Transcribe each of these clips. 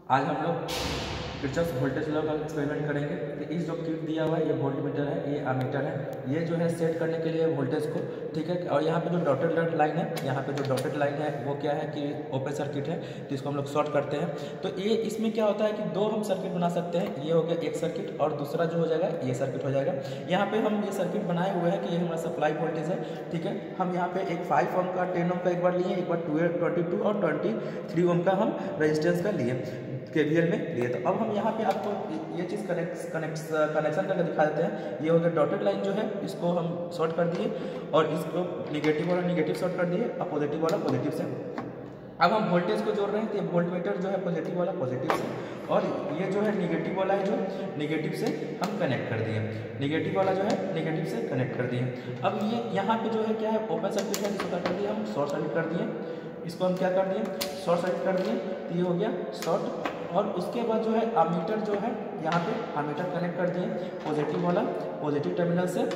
आज हम लोग किरचॉफ वोल्टेज लॉ का एक्सपेरिमेंट करेंगे। तो इस जो किट दिया हुआ है ये वोल्ट मीटर है, ये अमीटर है, ये जो है सेट करने के लिए वोल्टेज को, ठीक है। और यहाँ पे जो डॉटेड लाइन है, यहाँ पे जो डॉटेड लाइन है वो क्या है कि ओपन सर्किट है, तो इसको हम लोग शॉर्ट करते हैं। तो ये इसमें क्या होता है कि दो हम सर्किट बना सकते हैं। ये हो गया एक सर्किट और दूसरा जो हो जाएगा ये सर्किट हो जाएगा। यहाँ पे हम ये सर्किट बनाए हुए हैं कि ये हमारा सप्लाई वोल्टेज है, ठीक है। हम यहाँ पे एक 5 ओम का 10 ओम का एक बार लिए, एक बार 22 और 23 ओम का हम रेजिस्टेंस का लिए केवीएल में लिए। तो अब हम यहाँ पे आपको ये चीज़ कनेक्शन करके दिखा देते हैं। ये हो गया डॉटेड लाइन जो है, इसको हम शॉर्ट कर दिए और इसको निगेटिव वाला निगेटिव शॉर्ट कर दिए और पॉजिटिव वाला पॉजिटिव से। अब हम वोल्टेज को जोड़ रहे हैं, तो ये वोल्ट मीटर जो है पॉजिटिव वाला पॉजिटिव से, और ये जो है निगेटिव वाला है जो निगेटिव से हम कनेक्ट कर दिए, निगेटिव वाला जो है निगेटिव से कनेक्ट कर दिए। अब ये यहाँ पे जो है क्या है ओपन सर्किट है, इसको क्या कर दिया हम शॉर्ट सर्किट कर दिए, इसको हम क्या कर दिए शॉर्ट सर्किट कर दिए। तो ये हो गया शॉर्ट। और उसके बाद जो है अमीटर जो है यहाँ पे अमीटर कनेक्ट कर दिए पॉजिटिव वाला पॉजिटिव टर्मिनल से,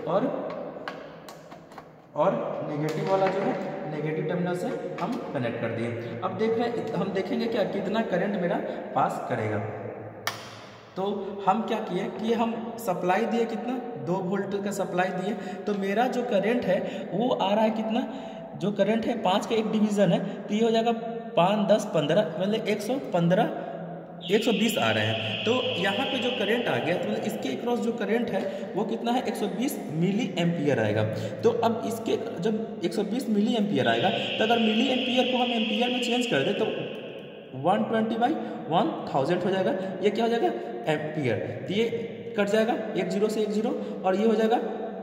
और नेगेटिव वाला जो है नेगेटिव टर्मिनल से हम कनेक्ट कर दिए। अब हम देखेंगे क्या कितना करंट मेरा पास करेगा। तो हम क्या किए कि हम सप्लाई दिए कितना 2 वोल्ट का सप्लाई दिए, तो मेरा जो करंट है वो आ रहा है कितना, जो करंट है 5 का एक डिवीज़न है, तो ये हो जाएगा 5, 10, 15 मतलब 120 आ रहे हैं। तो यहाँ पे जो करंट आ गया तो मतलब इसके अक्रॉस जो करंट है वो कितना है 120 मिली एम्पियर आएगा। तो अब इसके जब 120 मिली एम्पियर आएगा तो अगर मिली एम्पियर को हम एम्पियर में चेंज कर दें तो 120/1000 हो जाएगा। ये क्या हो जाएगा एम्पियर, तो ये कट जाएगा एक जीरो से एक जीरो, और ये हो जाएगा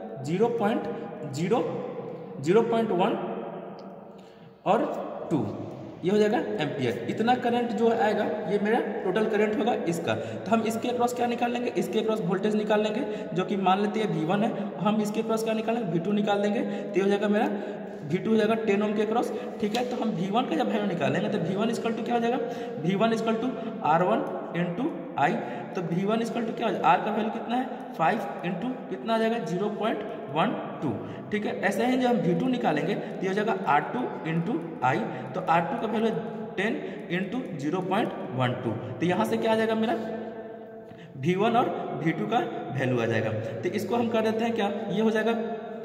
0.1 और 2, ये हो जाएगा एम्पियर। इतना करंट जो आएगा ये मेरा टोटल करंट होगा इसका। तो हम इसके अक्रॉस क्या निकाल लेंगे, इसके अक्रॉस वोल्टेज निकाल लेंगे जो कि मान लेते हैं V1 है, हम इसके अक्रॉस क्या निकालेंगे V2 निकाल देंगे। तो ये हो जाएगा मेरा V2 हो जाएगा 10 ओम के अक्रॉस, ठीक है। तो हम V1 का जब वैल्यू निकालेंगे तो V1 इक्वल टू क्या हो जाएगा, V1 equal to R1 into आई। तो V1 इक्वल टू क्या हो जाएगा, R का वैल्यू कितना है 5 इंटू कितना आ जाएगा 0.12, ठीक है। ऐसे ही जब हम V2 निकालेंगे तो ये हो जाएगा R2 इंटू आई। तो R2 का वैल्यू 10 इंटू 0.12, तो यहाँ से क्या आ जाएगा मेरा V1 और V2 का वैल्यू आ जाएगा। तो इसको हम कर देते हैं क्या, ये हो जाएगा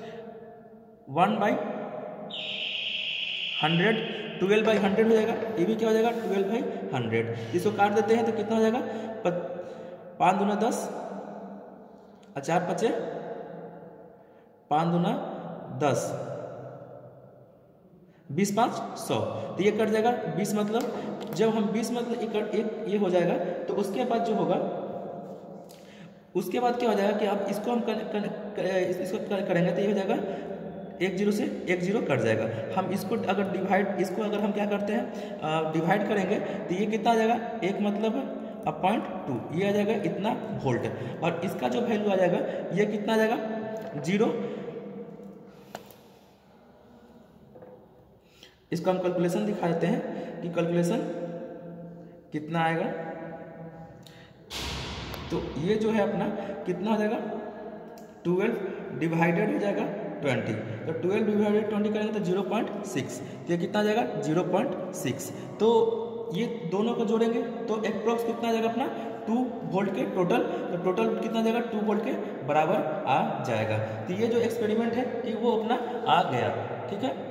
1/100 12/100 हो जाएगा। ये भी क्या हो जाएगा 12/100। इसको काट देते हैं तो कितना हो जाएगा 5 दूना 10 और 4 5 5 दूना 10 20 5 100, तो ये कट जाएगा 20। मतलब जब हम 20 मतलब एक ये हो जाएगा तो उसके बाद जो होगा उसके बाद क्या हो जाएगा कि अब इसको हम इसको करेंगे तो ये हो जाएगा 1 0 से 1 0 कट जाएगा। हम इसको अगर इसको अगर हम क्या करते हैं डिवाइड करेंगे तो ये कितना आ जाएगा 1 मतलब 0.2, ये आ जाएगा इतना वोल्ट। और इसका जो वैल्यू आ जाएगा ये कितना आ जाएगा 0। इसको हम कैलकुलेशन दिखा देते हैं कि कैलकुलेशन कितना आएगा। तो ये जो है अपना कितना हो जाएगा 12 डिवाइडेड हो जाएगा 20, तो 12 डिवाइडेड 20 करेंगे तो 0.6, तो ये कितना आ जाएगा 0.6। तो ये दोनों को जोड़ेंगे तो अप्रॉक्स कितना आ जाएगा अपना 2 वोल्ट के टोटल, तो टोटल कितना आ जाएगा 2 वोल्ट के बराबर आ जाएगा। तो ये जो एक्सपेरिमेंट है कि वो अपना आ गया, ठीक है।